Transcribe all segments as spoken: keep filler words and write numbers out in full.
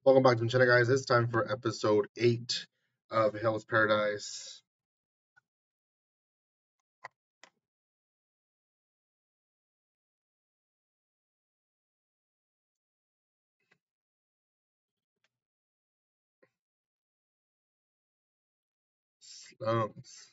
Welcome back to the channel, guys. It's time for episode eight of Hell's Paradise. Slums.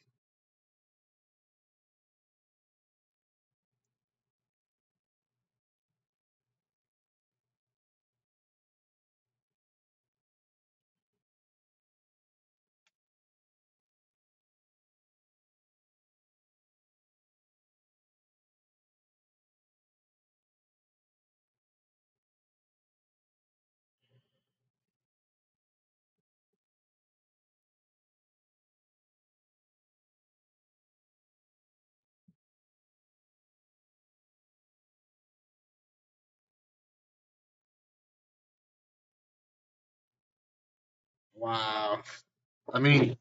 Wow. I mean,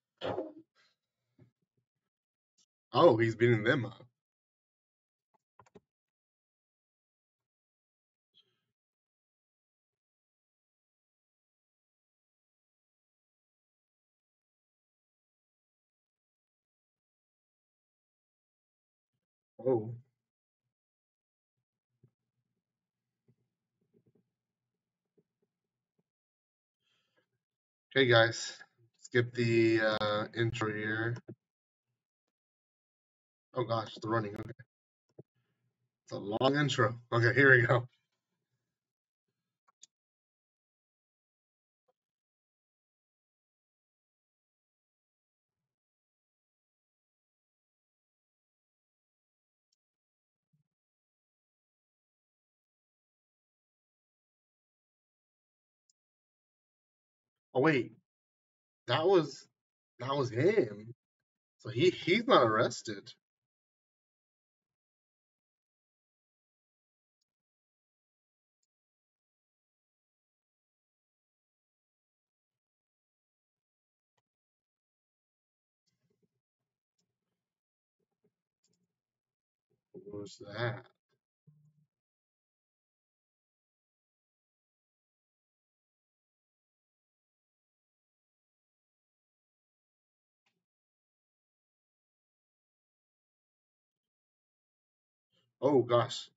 oh, he's beating them up. Oh. Okay, guys. Skip the uh, intro here. Oh gosh, the running. Okay. It's a long intro. Okay, here we go. Oh wait, that was that was him. So he he's not arrested. What was that? Oh gosh.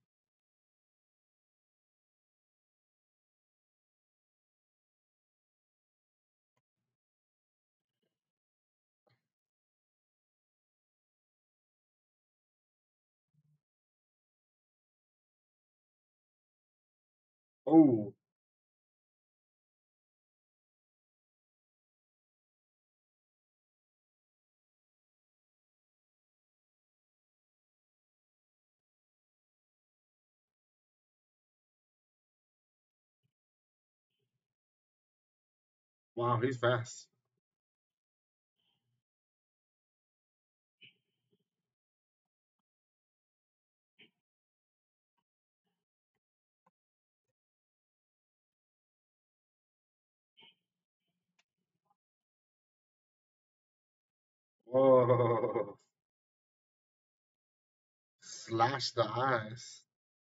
Oh. Wow, he's fast. Whoa. Slash the eyes.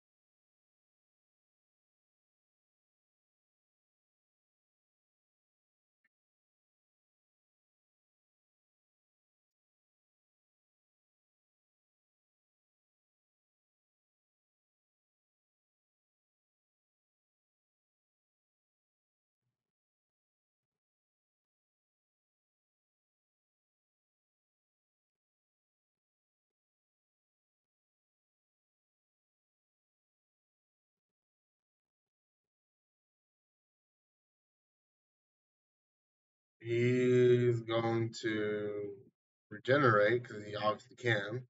He's going to regenerate because he obviously can.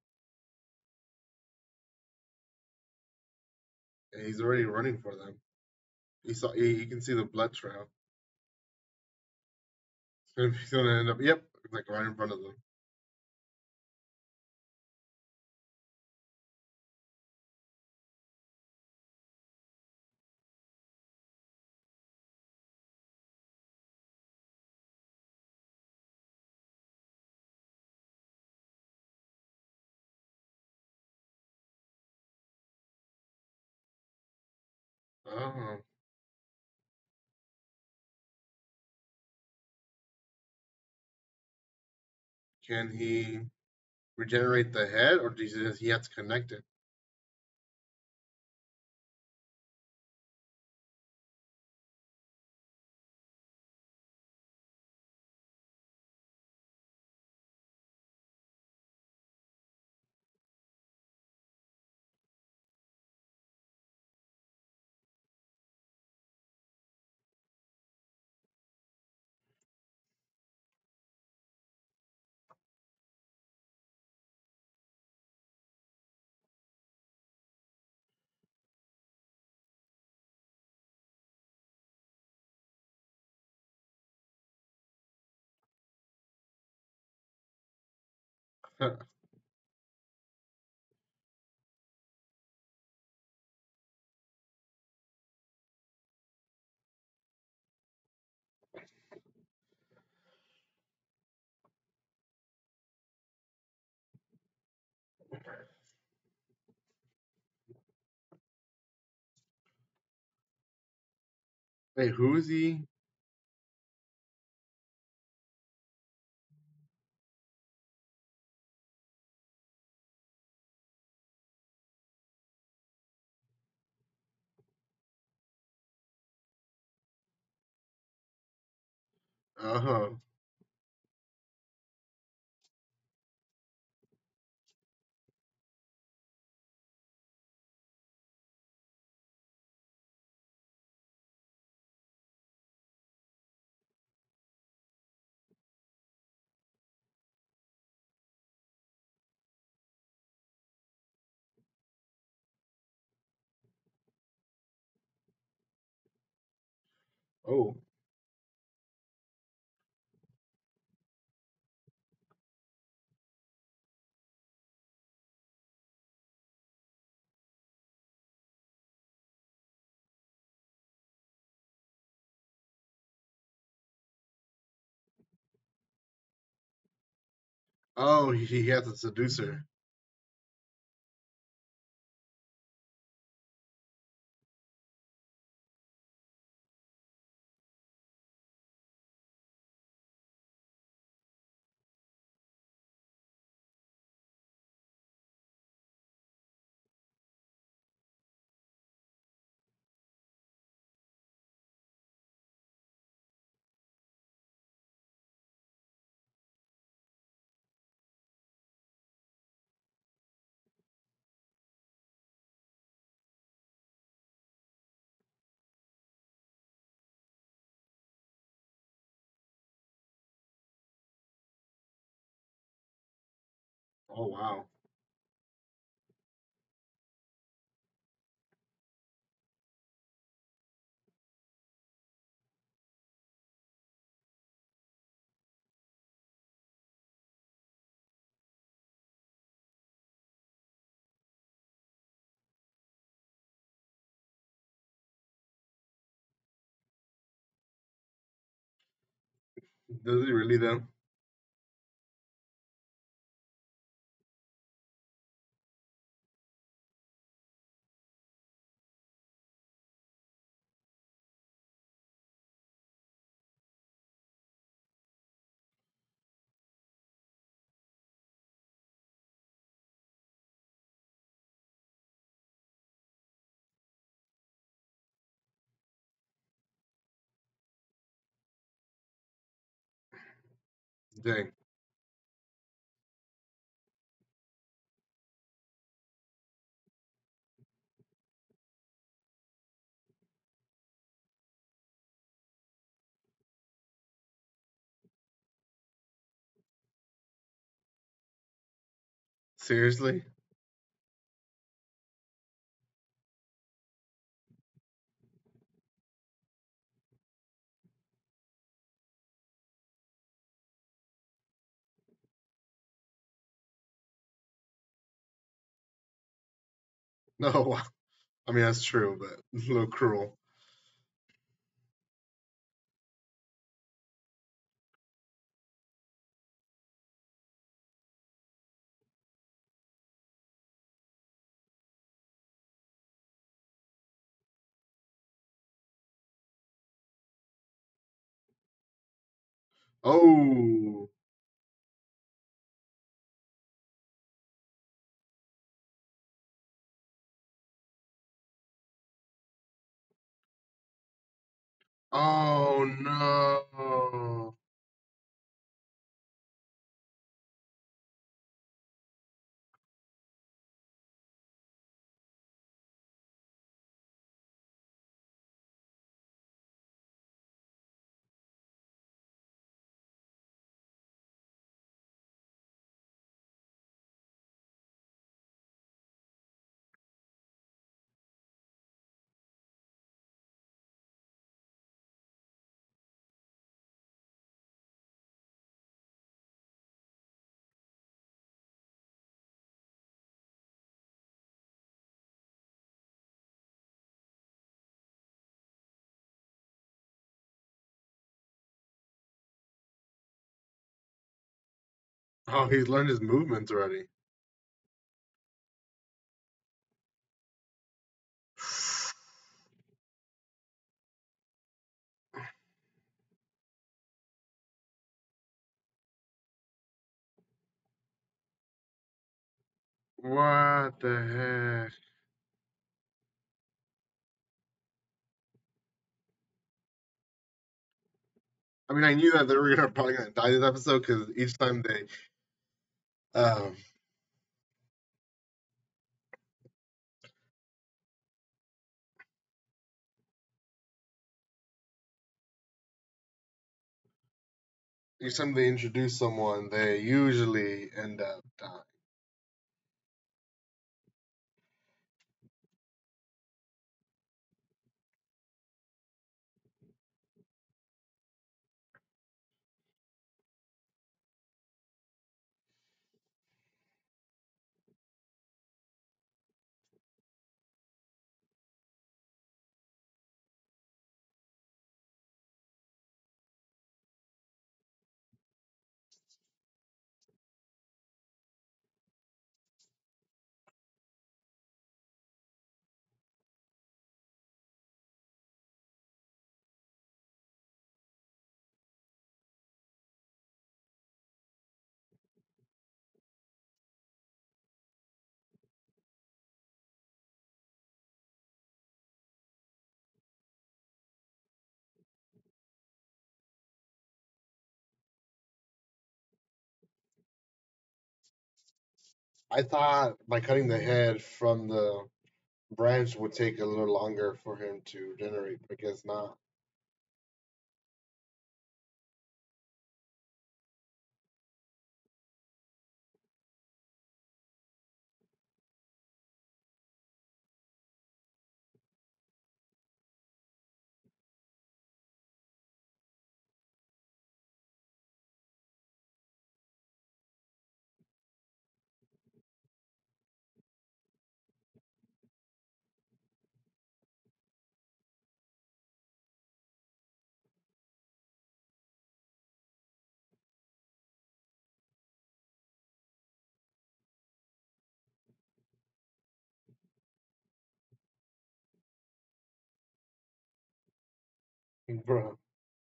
And he's already running for them. He saw. He, he can see the blood trail. So he's going to end up. Yep, like right in front of them. Oh, Can he regenerate the head, or does he, does he have to connect it? Wait, who is he? Uh huh. Oh, oh, he, he has a seducer. Oh wow. Does he really though? Dang. Seriously? No. I mean that's true, but a little cruel. Oh. Oh no. Oh, he's learned his movements already. What the heck? I mean, I knew that they were gonna probably gonna die this episode because each time they, um, each time they introduce someone, they usually end up dying. I thought by cutting the head from the branch would take a little longer for him to generate, but I guess not. Bro.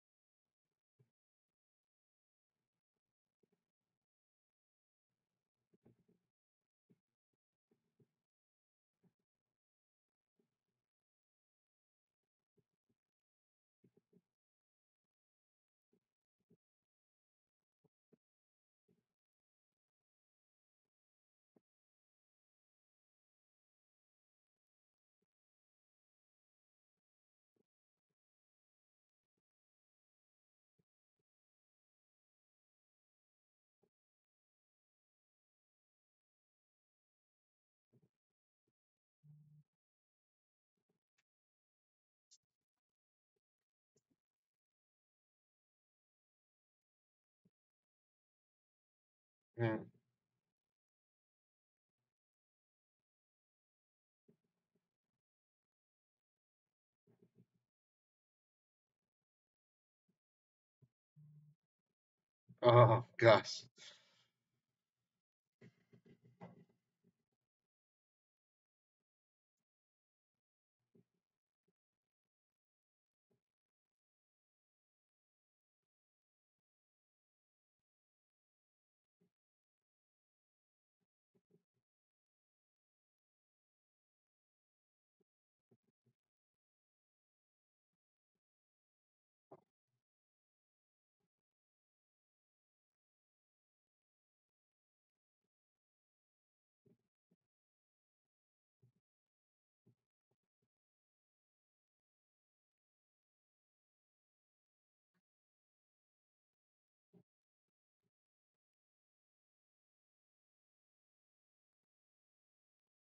Hmm. Oh gosh.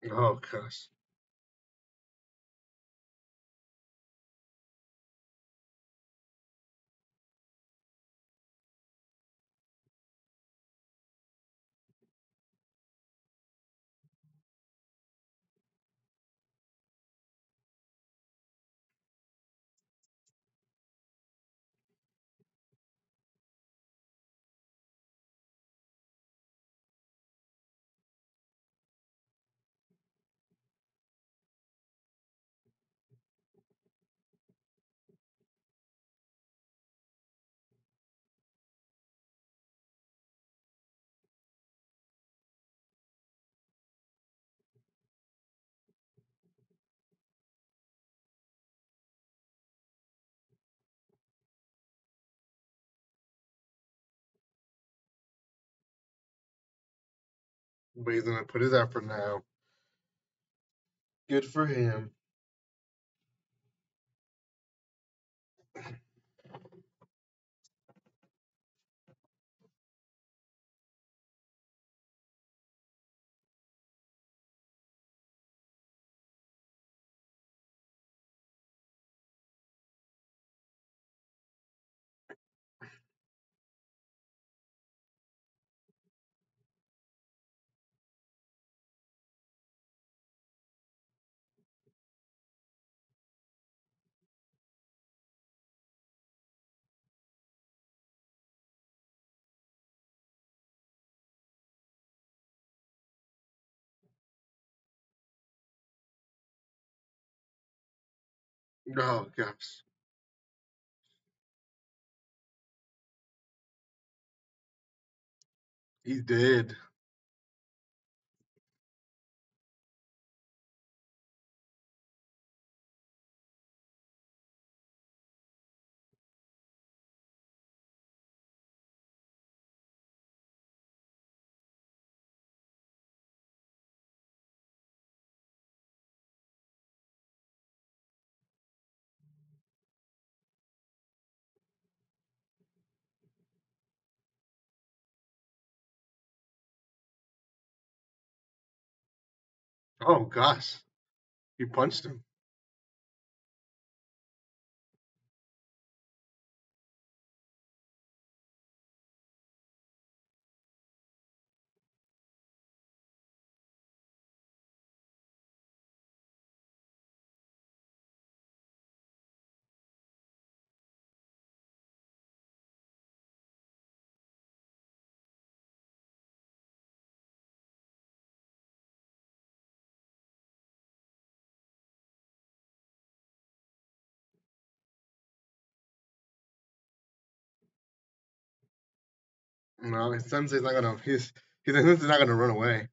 Oh gosh. But he's gonna put his effort now. Good for him. Oh gosh. He's dead. Oh gosh. He punched him. No, his sensei's not gonna. His his sensei's not gonna run away.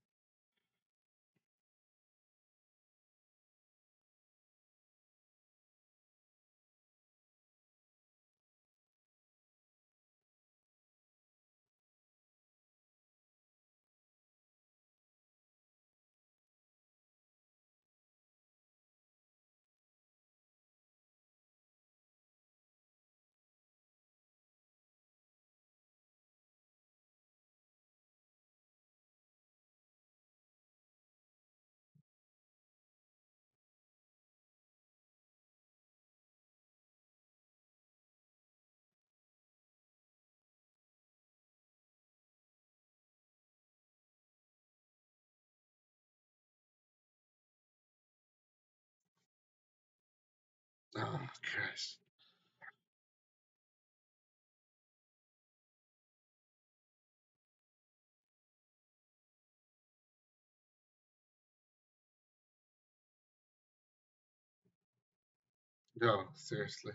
Oh gosh. No, seriously.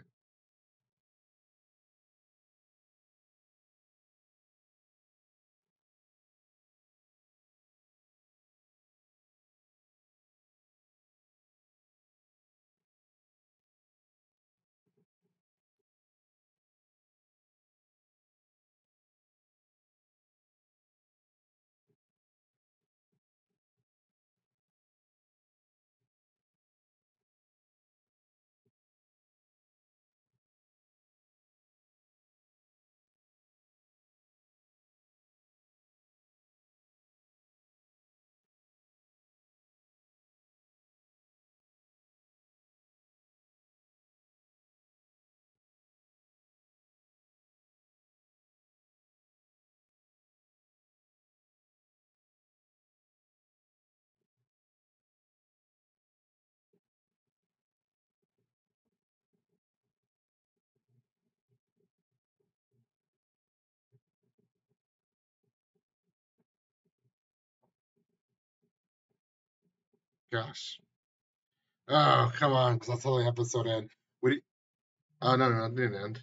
gosh. Oh, come on, because that's how the episode end. What do you, oh, no, no, no, it didn't end.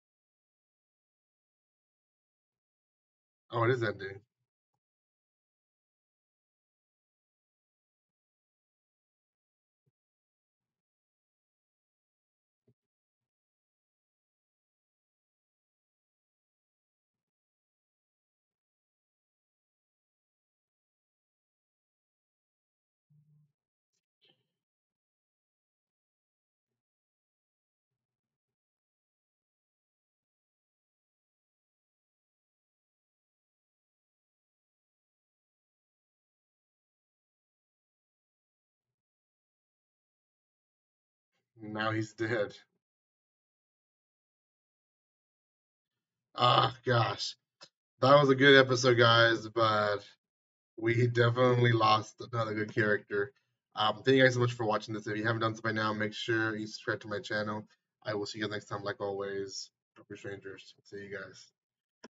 Oh, it is ending. Now he's dead. Ah, gosh. That was a good episode, guys, but we definitely lost another good character. Um, thank you guys so much for watching this. If you haven't done so by now, make sure you subscribe to my channel. I will see you guys next time, like always. Don't be strangers. See you guys.